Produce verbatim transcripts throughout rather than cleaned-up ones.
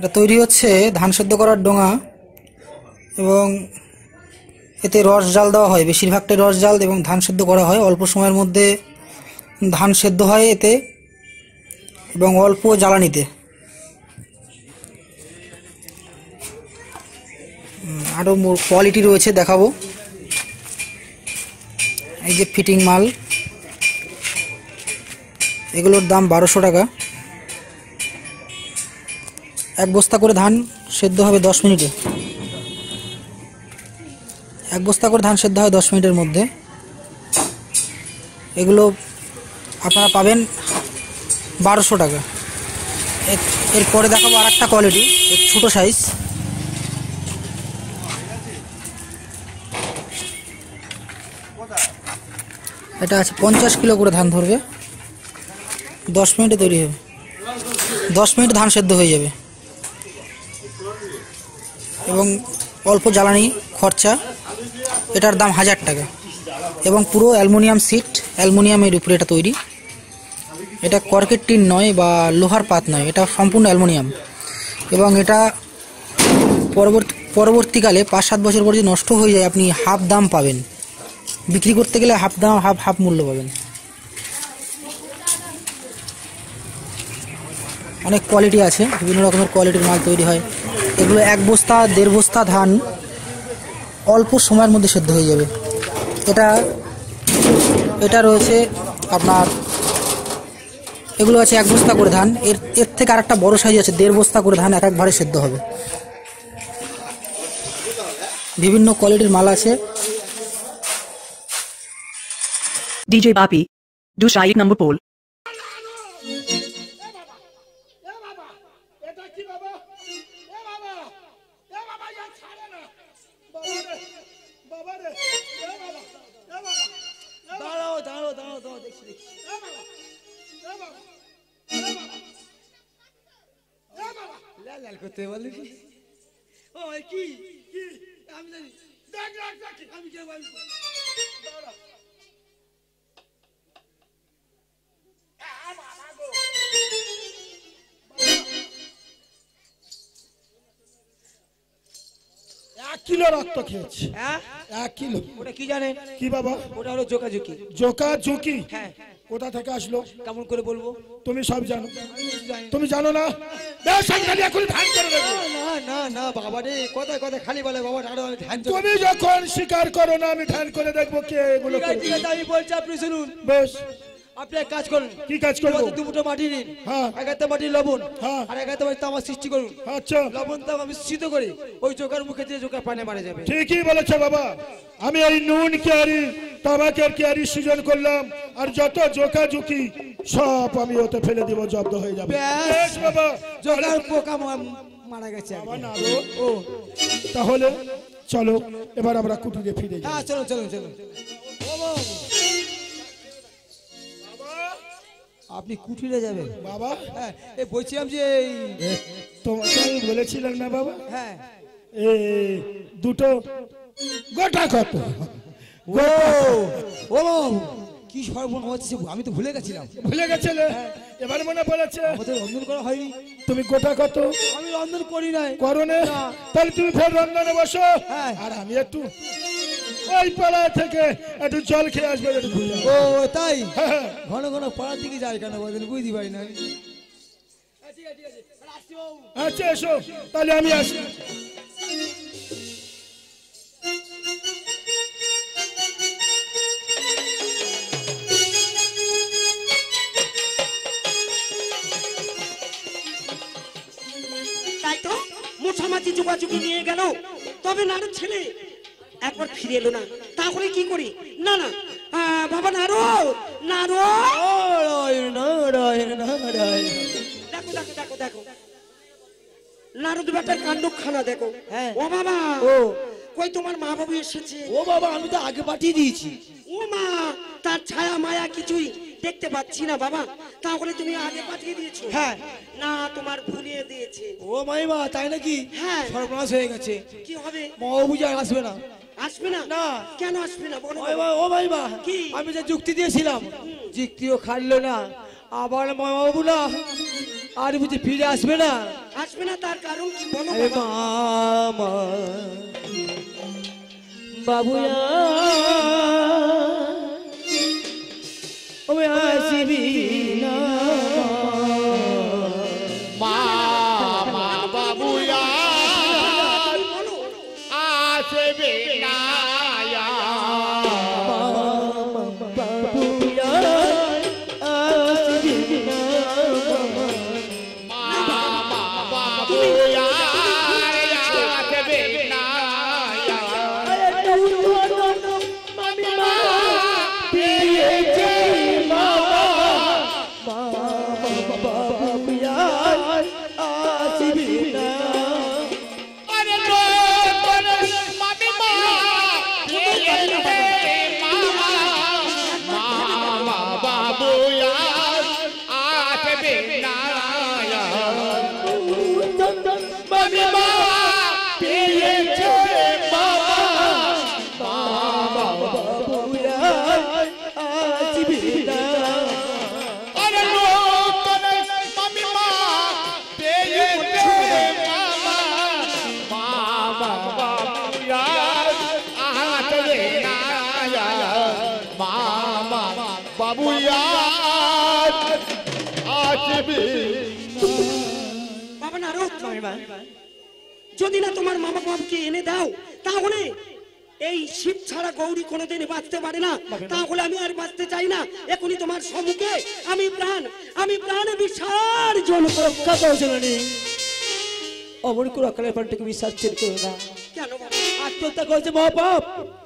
এটা তৈরি হচ্ছে ধান সেদ্ধ করার ডোঙা এবং এতে রস জাল দেওয়া হয়, বেশিরভাগটাই রস জাল এবং ধান সেদ্ধ করা হয়। অল্প সময়ের মধ্যে ধান সেদ্ধ হয় এতে এবং অল্প জ্বালানিতে। আরও কোয়ালিটি রয়েছে, দেখাবো। এই যে ফিটিং মাল, এগুলোর দাম বারোশো টাকা। এক বস্তা করে ধান সেদ্ধ হবে দশ মিনিটে। এক বস্তা করে ধান সেদ্ধ হয় দশ মিনিটের মধ্যে। এগুলো আপনারা পাবেন বারোশো টাকা। এরপরে দেখাবো আর একটা কোয়ালিটি, ছোটো সাইজ। এটা আছে পঞ্চাশ কিলো করে ধান ধরবে, দশ মিনিটে তৈরি হবে। দশ মিনিট ধান সেদ্ধ হয়ে যাবে এবং অল্প জ্বালানি খরচা। এটার দাম হাজার টাকা এবং পুরো অ্যালুমিনিয়াম সিট, অ্যালুমিনিয়ামের উপরে এটা তৈরি। এটা কর্কের টিন নয় বা লোহার পাত নয়, এটা সম্পূর্ণ অ্যালুমিনিয়াম। এবং এটা পরবর্তী পরবর্তীকালে পাঁচ সাত বছর পর যদি নষ্ট হয়ে যায়, আপনি হাফ দাম পাবেন। বিক্রি করতে গেলে হাফ দাম হাফ হাফ মূল্য পাবেন। অনেক কোয়ালিটি আছে, বিভিন্ন রকমের কোয়ালিটির মাল তৈরি হয়। এগুলো এক বস্তা দেড় বস্তা ধান অল্প সময়ের মধ্যে সেদ্ধ হয়ে যাবে। এটা এটা রয়েছে আপনার, এগুলো আছে এক বস্তা করে ধান। এর এর থেকে আর একটা বড়ো সাইজ আছে, দেড় বস্তা করে ধান এক একবারে সেদ্ধ হবে। বিভিন্ন কোয়ালিটির মাল আছে। DJ Bapi, du Shaik number pole. দাঁড়াও দাঁড়াও দাঁড়াও দাঁড়াও দেখছি দেখছি। লাল লাল করতে বলি। ও কি কি আমি জানি, দেখ দেখ দেখ আমি কে বলি। দাঁড়াও এক কিলো রক্ত খেয়েছি। হ্যাঁ এক কিলো। ওটা কি জানেন? কি বাবা? ওটা হলো জোকা ঝুঁকি। জোকা ঝুঁকি? হ্যাঁ। কোথা থেকে আসলো? কেমন করে বলবো? তুমি সব জানো। তুমি জানো না? বেশ আমি খালি এখন ধ্যান করে দেব। না না না বাবা রে, কথা কথা খালি বলে বাবা, আরো আমি ধ্যান। তুমি যখন স্বীকার করো না, আমি ধ্যান করে দেখব কে এগুলো করে। ঠিক আছে আমি বলছি, আপনি শুনুন। বেশ আপনি এক কাজ করুন। কি কাজ করব? দু মুঠো মাটি নিন। হ্যাঁ। এক হাতে মাটি লবণ। হ্যাঁ। আর এক হাতে মাটি তামা সৃষ্টি করুন। আচ্ছা। লবণ তামা মিশ্রিত করে ওই জোকার মুখে দিয়ে জোকার পানে মারা যাবে। ঠিকই বলেছো বাবা। আমি এই নুন কেয়ারি তামাকের কেয়ারি সৃজন করলাম, আর যত জোকা ঝুঁকি সব আমি ওতে ফেলে দিব, জব্দ হয়ে যাবে। বেশ বাবা। জোকার পোকা মারা গেছে। বাবা না ও, তাহলে চলো এবার আমরা কুটিরে ফিরে যাই। হ্যাঁ চলো চলো চলো। আপনি কুটিরে যাবেন বাবা? হ্যাঁ এই বলছিলাম যে তোমাকে আমি বলেছিলাম না বাবা? হ্যাঁ এই দুটো গোটা কত? ও ও কি সর্বনাশ হচ্ছে, আমি তো ভুলে গেছিলাম। ভুলে গেছিলে? এবার মনে পড়েছে। আমাদের রন্ধন করা হয়নি। তুমি গোটা কত? আমি রন্ধন করি নাই। করো না? তাহলে তুমি ফের রন্ধনে বসো, আর আমি একটু ওই পাড়া থেকে একটু জল খেয়ে আসবে। ও তাই? ঘন ঘন পাড়ার দিকে যাই কেন বলেন, বুঝতে পারি না। আচ্ছা এসো তাহলে, আমি আসি। তাই তো মোছামাছি চুপাচুপি নিয়ে গেল, তবে নারদ ছেলে একবার ফিরে এলো না। তাহলে কি করি? না না বাবা, নারদ নারদ, দেখো দেখো দেখো দেখো নারদ বেটার কাণ্ডখানা দেখো। ও বাবা, ও কই তোমার মা বাবু এসেছে? ও বাবা আমি তো আগে পাঠিয়ে দিয়েছি। ও মা, তার ছায়া মায়া কিছুই দেখতে পাচ্ছি না বাবা। তাহলে তুমি আগে পাঠিয়ে দিয়েছো? হ্যাঁ। না তোমার ভুলিয়ে দিয়েছে। ও মাইমা তাই নাকি? হ্যাঁ। সর্বনাশ হয়ে গেছে। কি হবে? মা বাবু আর আসবে না। আসবে না? না। কেন আসবে না বলো? ও মাইমা কি? আমি যে যুক্তি দিয়েছিলাম, যুক্তিও খাটলো না। আবার মা বাবু না আর বুঝি ফিরে আসবে না। আসবে না তার কারণ কি বলো আরে বাবা? মামা বাবুয়া ওই আসবি না মামা বাবুয়া আসবে না বাবুয়া আসবি না মামা বাবুয়া আসবে না আরে তুই মামি মা পেয়েছে মামা বাবুয়া আসবি না আরে লোকন মামি মা পেয়েছে মামা মামা বাবুয়া আসবে না মামি মা পেয়েছে মামা মামা বাবুয়া আসবি না আরে লোকন মামি মা পেয়েছে মামা মামা বাবুয়া আসবে না মামা বাবুয়া আসবে বাবা না রোজ যদি না তোমার মা বাবাকে এনে দাও তাহলে এই শিব ছাড়া গৌরী কোনোদিন বাঁচতে পারে না। তাহলে আমি আর বাঁচতে চাই না। এখনই তোমার সম্মুখে আমি প্রাণ আমি প্রাণে বিসর্জন করব। কথা হয়েছিল অমর করে অকালের প্রাণটাকে বিসর্জন করো না। কেন বাবা? আত্মহত্যা করেছে মহাপাপ।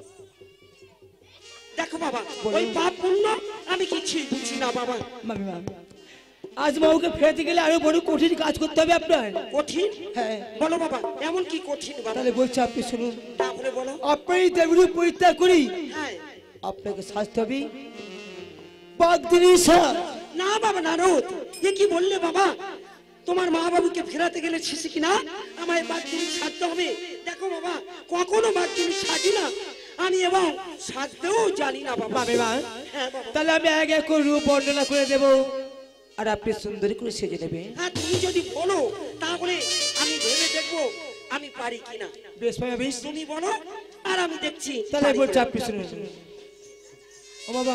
দেখো বাবা ওই পাপ পুণ্য আমি কিছুই বুঝি না বাবা। মামি মা আজ মাকে ফেরাতে গেলে আরো বড় কঠিন কাজ করতে হবে আপনার। কঠিন? হ্যাঁ বলো বাবা এমন কি কঠিন বাবা? তাহলে বলছি আপনি শুনুন। তাহলে বলো। আপনি দেবরু পরিত্যাগ করি হ্যাঁ আপনাকে শাস্তি হবে বাগদিনী সাপ। না বাবা নারদ এ কি বললে বাবা? তোমার মা বাবুকে ফেরাতে গেলে শিশি কিনা আমায় বাগদিনী সাজতে হবে? দেখো বাবা কখনো বাগদিনী সাজি না আমি এবং সাজতেও জানি না বাবা। মামি মা হ্যাঁ বাবা। তাহলে আমি এক এক করে রূপ বর্ণনা করে দেবো আর আপনি সুন্দরী করে সেজে নেবে। হ্যাঁ তুমি যদি বলো তাহলে আমি ভেবে দেখবো আমি পারি কিনা। বেশ ভাই বেশ তুমি বলো আর আমি দেখছি। তাহলে পারি বলছি কিনা। আপনি শুনুন। ও বাবা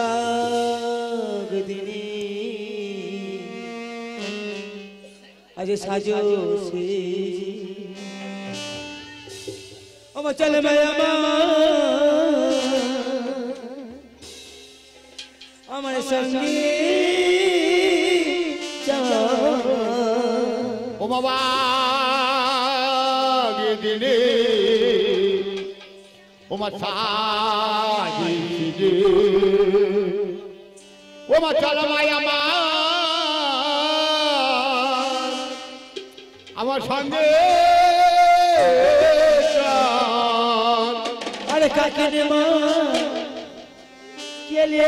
গদিনী আজ সাজো সে আমার চলে মায়া আমার সঙ্গে ও বাবা দিনে ও মা সাজি ও মা চল মায়া মা আমার সঙ্গে আরে কাকে রে মা কেলে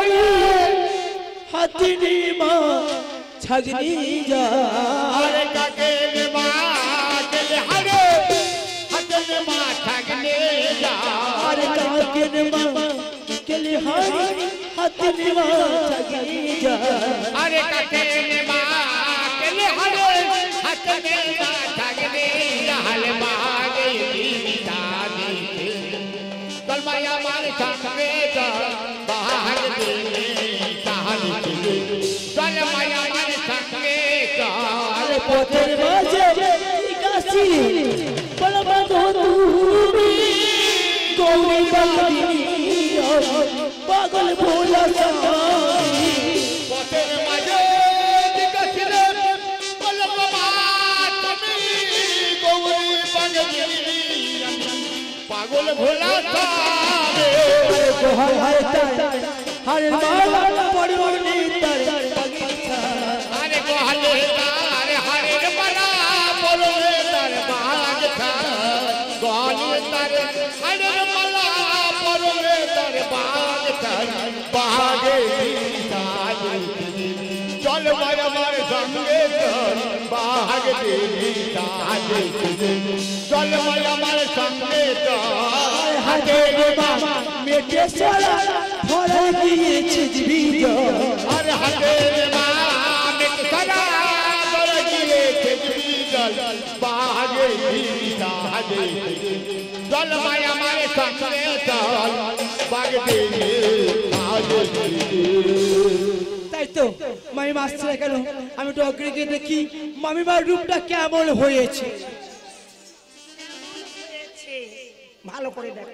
হাতি নি মা ছাগনি যা আরে কাকে মা চলে হারে হাতে মা থাকলে যা আরে কাকে রে মা কেলে হারি হাতি নি মা ছাগনি যা আরে কাকে মা চলে হারে হাতে মা থাকলে হাল মাগে দাদি চল মায়া মার সঙ্গে চল বাহার দিলে তাহারি চল মায়া মার সঙ্গে চল আরে পথের মাঝে কাশি বলবা তুমি গৌরী বাগদিনী পাগল ভোলা সমানি পথের মাঝে দিগছিলে বলব মা তুমি গৌরী বাগদিনী পাগল ভোলা সাবে আরে গোহার হায় তার হরে মালা পড়বনি তার বাগিচা আরে গোহালে তার হরের মালা বলবে তার বাগ থা গোহালে তার হরের মালা বলবে তার বাগ থা বাগে তারে চল মায়া মার সঙ্গে চল বাগ দেবী তারে চল মায়া মার সঙ্গে চল হাতে মা মেটে সারা ভরা দিয়েছে জীবিত আর হাতে মা মিট সারা বড় গিয়ে বাজে সাজে চল মায়া মারে সঙ্গে চল বাগদে সাজে তাই তো মামিমা আসছে না কেন? আমি একটু অগ্রে গিয়ে দেখি মামিমার রূপটা কেমন হয়েছে। ভালো করে দেখো।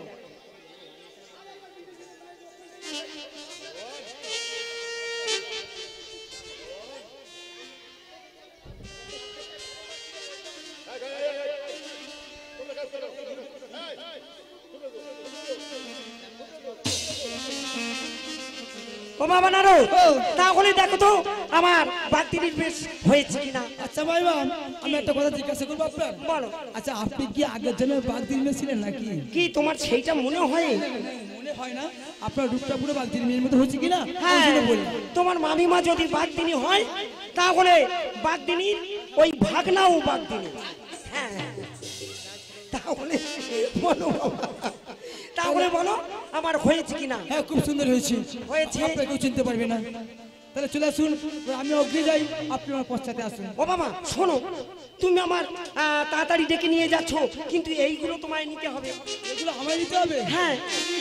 ও বাবা নারো, তাহলে দেখো তো আমার বাগদিনীর বেশ হয়েছে কিনা। আচ্ছা মামিমা, আমি একটা কথা জিজ্ঞাসা করবো আপনার। বলো। আচ্ছা আপনি কি আগের জন্য বাগদিন মেয়ে ছিলেন নাকি? কি তোমার সেইটা মনে হয়? মনে হয় না আপনার রূপটা পুরো বাগদিন মেয়ের মতো হচ্ছে কিনা। হ্যাঁ, তোমার মামিমা যদি বাগদিনী হয় তাহলে বাগদিনীর ওই ভাগনাও বাগদিনী। হ্যাঁ, তাহলে বলো তাহলে বলো আমার হয়েছে কিনা। হ্যাঁ খুব সুন্দর হয়েছে। হয়েছে। আপনাকে কেউ চিনতে পারবে না। তাহলে চলে আসুন, আমি অগ্রে যাই, আপনি আমার পশ্চাতে আসুন। ও বাবা শোনো, তুমি আমার আহ, তাড়াতাড়ি ডেকে নিয়ে যাচ্ছ, কিন্তু এইগুলো তোমায় নিতে হবে। এগুলো আমায় নিতে হবে? হ্যাঁ।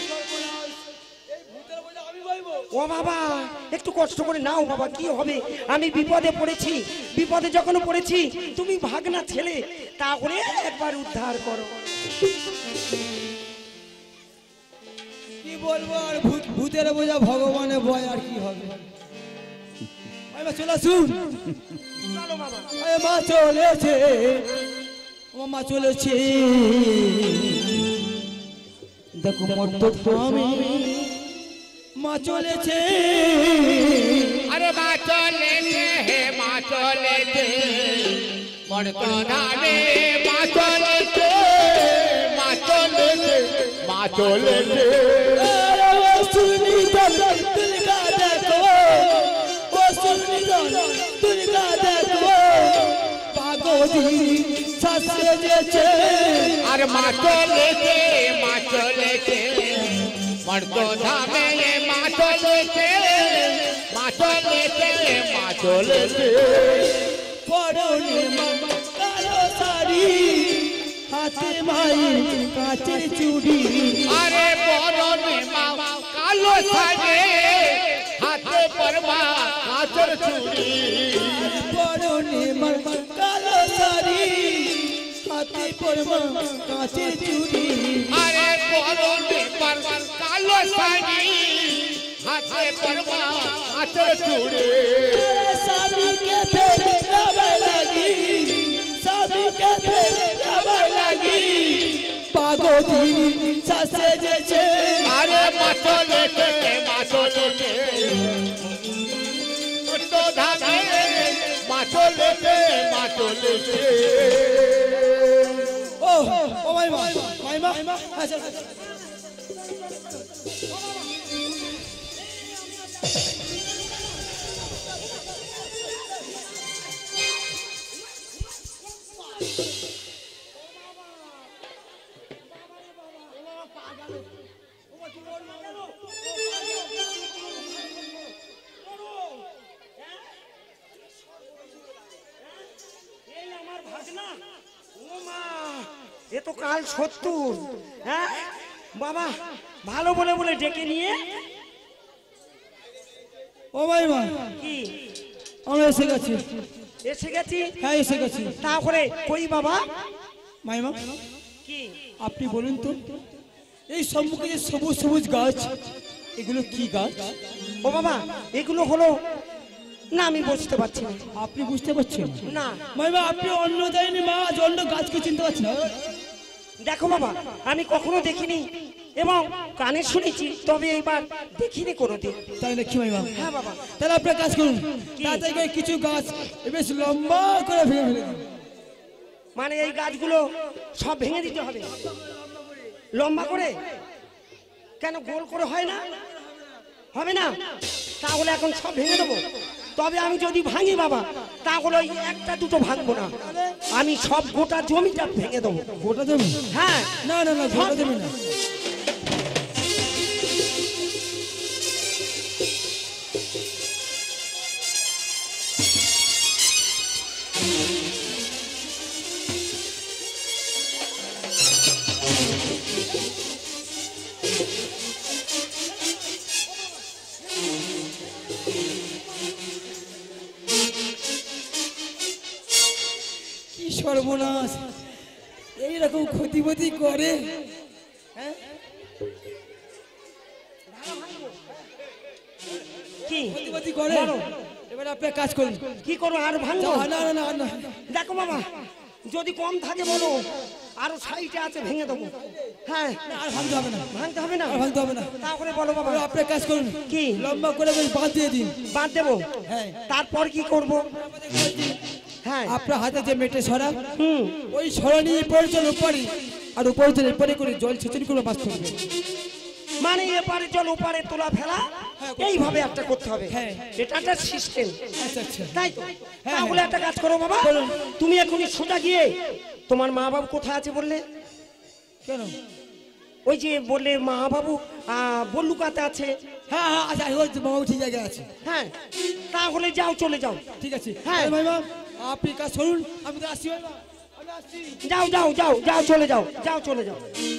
ও বাবা একটু কষ্ট করে নাও বাবা, কি হবে, আমি বিপদে পড়েছি। বিপদে যখন পড়েছি তুমি ভাগনা ছেলে, তাহলে একবার উদ্ধার করো। কি বলবো আর, ভূত ভূতের বোঝা ভগবানের ভয়, আর কি হবে। এবার চলে আসুন। চলো বাবা। এ মা চলেছে, ও মা চলেছে, দেখো মর্ত থামে, মা চলেছে। আরে মা চলেছে হে মা চলেছে মর্ত ধামে মা চলেছে মা চলেছে মা চলেছে দুর্গা দেখো, ও সুন্দর দুর্গা দেখো, পাগলি সাজেছে। আর মা চলেছে মা চলেছে মর্ত ধামে মা চলেছে মা চলেছে মা চলেছে পরনে মা কালো শাড়ি, হাতে মাই কাচের চুড়ি। আরে পরনে মা কালো শাড়ি, হাতে পরমা কাচের চুড়ি। পরনে মা কালো শাড়ি, হাতে পরমা কাচের চুড়ি। আরে পরনে পরমা কালো শাড়ি, হাতে পরমা কাচের চুড়ি। সাবিকে ফের যাবে লাগি, সাবিকে ফের যাবে লাগি, পাগলি সাজেছে। আরে মা চলেছে মা চলেছে মর্ত ধামে মা চলেছে মা চলেছে। ও ও মাইমা মাইমা, আচ্ছা এ তো কাল সত্তর। হ্যাঁ বাবা, ভালো বলে বলে ডেকে নিয়ে। ও মাইমা, কি আমরা এসে গেছি। এসে গেছি? হ্যাঁ এসে গেছি। তারপরে কই বাবা? মাইমা কি আপনি বলুন তো, এই সম্মুখে যে সবুজ সবুজ গাছ, এগুলো কি গাছ? ও বাবা এগুলো হলো না, আমি বুঝতে পারছি না। আপনি বুঝতে পারছেন না মাইমা? আপনি অন্য দেয়নি মা, অন্য গাছকে চিনতে পারছেন না? দেখো বাবা, আমি কখনো দেখিনি এবং কানে শুনেছি, তবে এইবার দেখিনি কোনোদিন। তাই নাকি মাইমা? হ্যাঁ বাবা। তাহলে আপনার কাজ করুন, তাতে গিয়ে কিছু গাছ বেশ লম্বা করে ভেঙে ফেলে দিন। মানে এই গাছগুলো সব ভেঙে দিতে হবে লম্বা করে? কেন গোল করে হয় না? হবে না? তাহলে এখন সব ভেঙে দেবো। তবে আমি যদি ভাঙি বাবা, তাহলে ওই একটা দুটো ভাঙবো না, আমি সব গোটা জমিটা ভেঙে দেবো। গোটা জমি? হ্যাঁ। না না না, গোটা জমি না। সর্বনাশ, এইরকম ক্ষতিপতি করে। হ্যাঁ কি ক্ষতিপতি করে। এবার আপনি কাজ করুন। কি করবো? আর ভাঙবো? না না না না, দেখো বাবা, যদি কম থাকে বলো, আরো সাইডে আছে ভেঙে দেবো। হ্যাঁ, আর ভাঙতে হবে না, ভাঙতে হবে না, আর ভাঙতে হবে না। তাহলে বলো বাবা। এবার আপনি কাজ করুন। কি? লম্বা করে বেশ বাঁধ দিয়ে দিন। বাদ দেবো? হ্যাঁ। তারপর কি করব? হ্যাঁ, আপনার হাতে যে মেটে সরা, হুম, ওই সরা নিয়ে উপরে চল উপরে, আর উপরে চল উপরে করে জল সেচন করে মাছ ধরবে। মানে এপারে জল ওপারে তোলা ফেলা, এইভাবে একটা করতে হবে। হ্যাঁ। এটা একটা সিস্টেম, আচ্ছা আচ্ছা। তাই তো? হ্যাঁ, তাহলে একটা কাজ করো বাবা, বলুন। তুমি এখনই সোজা গিয়ে, তোমার মা বাবু কোথায় আছে বললে? কেন? ওই যে বললে মা বাবু বল্লুকাতে আছে। হ্যাঁ হ্যাঁ আচ্ছা, ওই তো বাবু ঠিক জায়গায় আছে। হ্যাঁ, তাহলে যাও, চলে যাও। ঠিক আছে। হ্যাঁ। হ্যাঁ ভাইমা, আপনি কাজ করুন, আমি তো আসছি ভাইমা, আমি আসছি। যাও যাও যাও যাও, চলে যাও, যাও চলে যাও।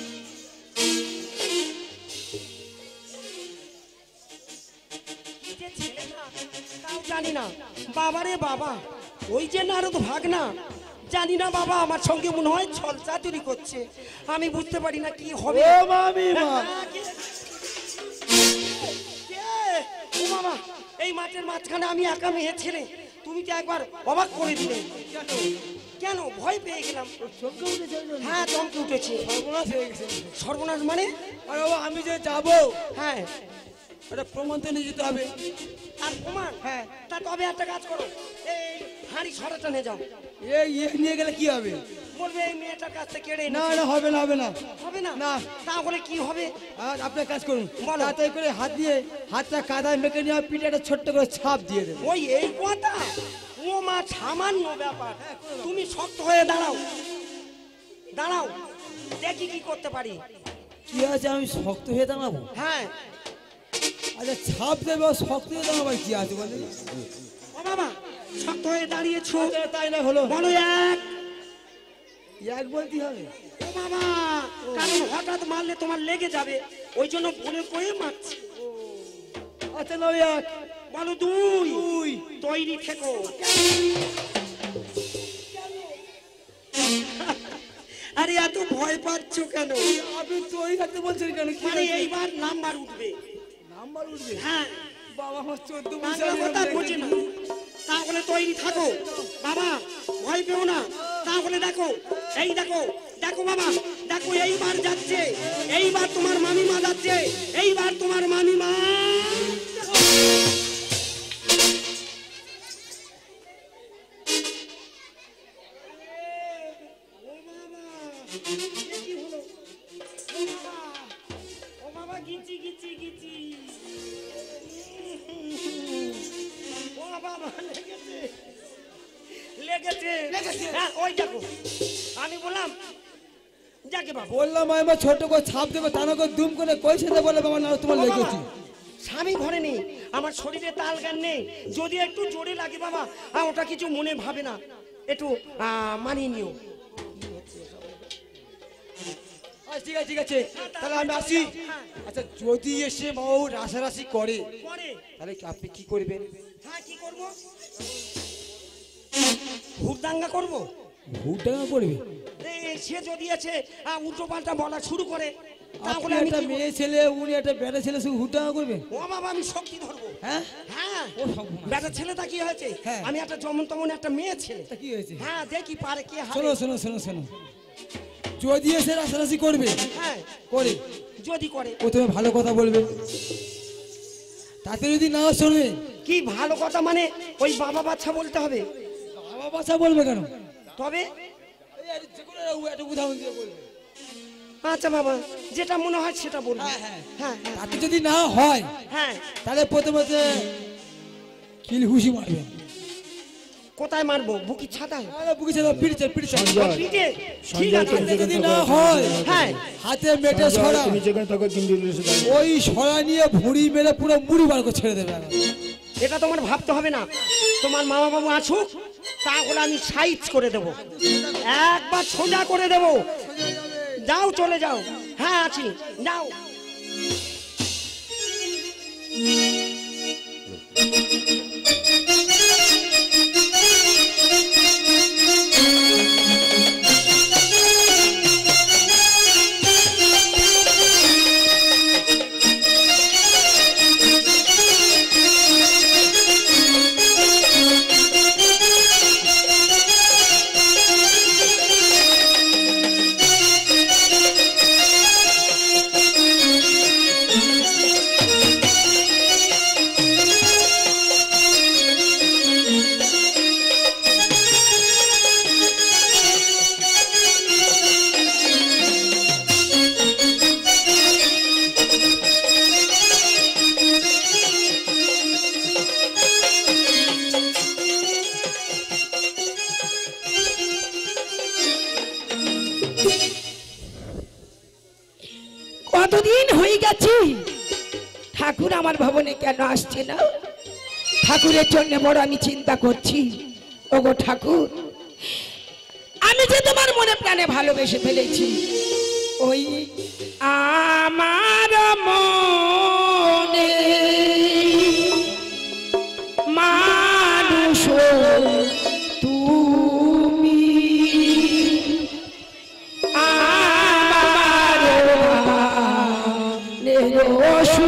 যে ছেলেটা, তাও জানি না। বাবারে বাবা, ওই যে নারদ ভাগনা, জানি না বাবা, আমার সঙ্গে মনে হয় ছল চাতুরি করছে। আমি বুঝতে পারি না কি হবে। ও মামিমা। হ্যাঁ, কে? কে? ও বাবা, এই মাঠের মাঝখানে আমি একা মেয়ে ছেলে, তুমি তো একবার অবাক করে দিলে। কেন? ভয় পেয়ে গেলাম। চমকে উঠেছে ওই জন্য। হ্যাঁ, চমকে উঠেছে। সর্বনাশ হয়ে গেছে। সর্বনাশ মানে? আর বাবা আমি যে যাবো, হ্যাঁ, একটা প্রমাণ তো নিয়ে যেতে হবে। আর প্রমাণ? হ্যাঁ। তা তবে একটা কাজ করো, এই হাঁড়ি ছড়াটা নিয়ে যাও। এই ইয়ে নিয়ে গেলে কি হবে? বলবে এই মেয়েটার কাছ থেকে কেড়ে না এনেছি। না, হবে না হবে না। হবে না? না। তাহলে কি হবে? আর আপনি কাজ করুন, বলো। তাতে করে হাত দিয়ে হাতটা কাদায় মেখে নিয়ে পিঠে একটা ছোট্ট করে ছাপ দিয়ে দেবে। ওই এই কথা? ও মা, সামান্য ব্যাপার। তুমি শক্ত হয়ে দাঁড়াও, দাঁড়াও, দেখি কি করতে পারি। কি আছে, আমি শক্ত হয়ে দাঁড়াবো? হ্যাঁ। আচ্ছা ছাপ দেবে, ও শক্ত হয়ে দাঁড়াবার কি আছে বলে? ও বাবা, শক্ত হয়ে দাঁড়িয়েছো, তাই না হলো? বলো এক। এক বলতে হবে। ও বাবা, কারণ হঠাৎ মারলে তোমার লেগে যাবে, ওই জন্য বলে কয়ে মারছি। আচ্ছা নয় এক। বলো দুই। দুই। তৈরি থেকো। আরে এত ভয় পাচ্ছ কেন? আপনি তৈরি থাকতে বলছেন কেন? কি মানে হয়েছে? এইবার নাম্বার উঠবে। নাম্বার উঠবে? হ্যাঁ, বাবা আমার চোদ্দ বাংলা কথা বোঝে না, তাহলে তৈরি থাকো। বাবা ভয় পেও না, তাহলে দেখো, এই দেখো, দেখো বাবা, দেখো এইবার যাচ্ছে, এইবার তোমার মামিমা যাচ্ছে, এইবার তোমার মামিমা। ও বাবা, এ কি হলো? ও বাবা, ও বাবা, গিচি গিচি গিচি। ও বাবা, লেগেছে, লেগেছে, লেগেছে। হ্যাঁ, ওই দেখো, আমি বললাম যাকে বাবা, বললাম আমার ছোট করে ছাপ দেবো, তা না করে দুম করে কইছে দে বলে বাবা না তোমার লেগেছে। স্বামী ঘরে নেই, আমার শরীরে তাল গান নেই, যদি একটু জোরে লাগে বাবা, আহ, ওটা কিছু মনে ভাবে না, একটু আহ, মানিয়ে নিও। আচ্ছা ঠিক আছে ঠিক আছে, তাহলে আমি আসি। আচ্ছা যদি এসে বউ রাশারাশি করে পরে তাহলে কি- আপনি কি করবেন? হ্যাঁ, কি করব? হুড়দাঙ্গা করবো। ভুটাঙা করবে? এই, সে যদি আছে উল্টো পাল্টা বলা শুরু করে, আপনি তাহলে আমি একটা কি করব? মেয়ে ছেলে, উনি একটা বেটা ছেলে, শুধু হুটাঙা করবে? ও বাবা, আমি শক্তি ধরবো। হ্যাঁ হ্যাঁ, ও সর্বনাশ। বেটা ছেলেটা কি হয়েছে? হ্যাঁ। আমি একটা যেমন তেমন একটা মেয়ে ছেলে। তা কি হয়েছে? হ্যাঁ, দেখি পারে কে শোনো হারে। শোনো শোনো শোনো, যদি এসে রাশারাশি করবে হ্যাঁ, করে যদি করে, প্রথমে ভালো কথা বলবে, তাতে যদি না শোনে কি ভালো কথা মানে? ওই বাবা বাচ্চা বলতে হবে? বাবা বাচ্চা বলবে কেন? তবে এই আর যে কোনো একটা উদাহরণ দিয়ে বলবে। আচ্ছা বাবা, যেটা মনে হয় সেটা বলবো। হ্যাঁ, হ্যাঁ। হ্যাঁ হ্যাঁ তাতে যদি না হয় হ্যাঁ। তাহলে প্রথমে কিল হুসি মারবে। কোথায় মারবো? বুকি ছাতায়? বুকেছে পিড়ছে পিড়ছে। পিঠে? ঠিক সঞ্জয়, আছে। তুমি যেখানে যদি থাকো, না হয় হ্যাঁ, হাতে মেটে ছড়া, তুমি যেখানে থাকো তিন দিন এসে দাঁড়িয়ে। ওই ছড়া নিয়ে ভুড়ি মেরে পুরো মুড়ি বার করে ছেড়ে দেবে। এটা তোমার ভাবতে হবে না, তোমার মামা বাবু আসুক, তাহলে আমি সাইজ করে দেবো, একবার সোজা করে দেবো। যাও, চলে যাও। হ্যাঁ, আছি, যাও। কতদিন হয়ে গেছে ঠাকুর আমার ভবনে কেন আসছে না? ঠাকুরের জন্য বড় আমি চিন্তা করছি। ওগো ঠাকুর, আমি যে তোমার মনে প্রাণে ভালোবেসে ফেলেছি, ওই আমার মনে মানুষ তুমি আমার নিরসু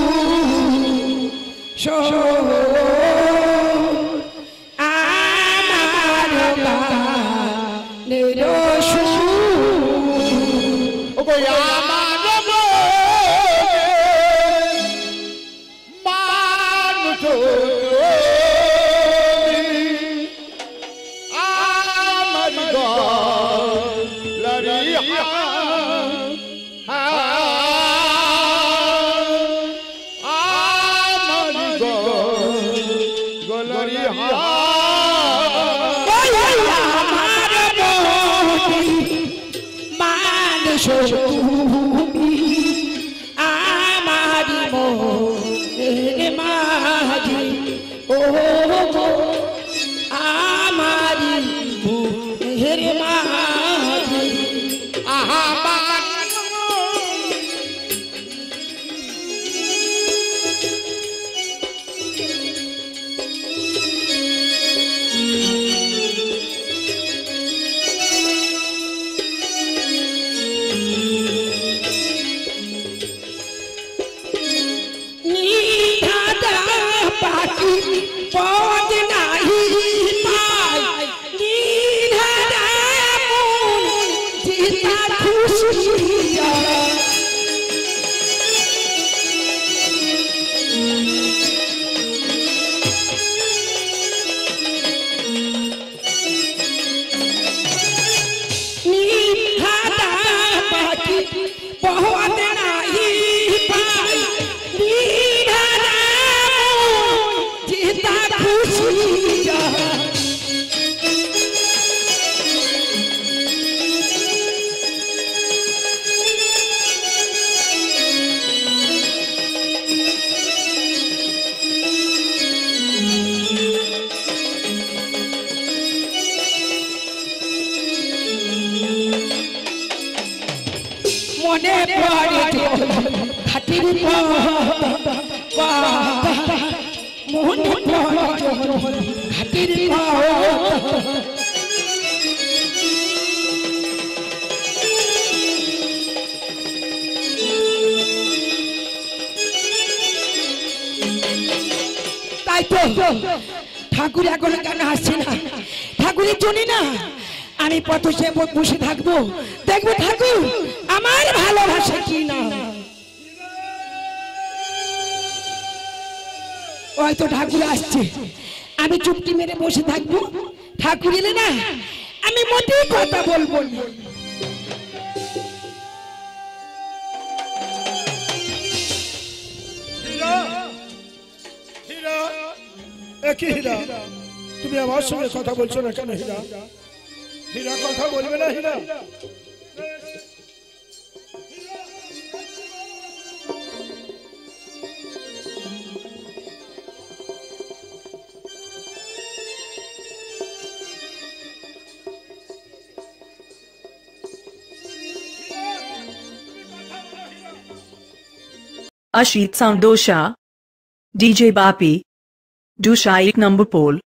আমার নিরসু ওগো আমার মানুষ আমার গলরিয়া আমার গলরিয়া তুমি আমারি মনের মাঝি, ও আমারি মনের মাঝি। পদ নাহি পাই নিধারা মন চিতা খুশি নিধারা পাখি পদ নাহি পাই নিধারা চিতা খুশি মনে পড়ে খাটির মনে পড়ে খাটির তাই তো ঠাকুর এখন কেন আসছে না? ঠাকুরের জন্য না আমি পথ সে বসে থাকবো, দেখবো ঠাকুর আমার ভালোবাসা কি না। হয়তো ঠাকুর আসছে, আমি চুপটি মেরে বসে থাকবো, ঠাকুর এলে না আমি মোটেই কথা বলবো না। হীরা, হীরা, একই হীরা, তুমি আমার সঙ্গে কথা বলছো না কেন? হীরা, হীরা কথা বলবে না? হীরা, Ashit Sound Dosha, D J Bapi, Dusha एक number pole.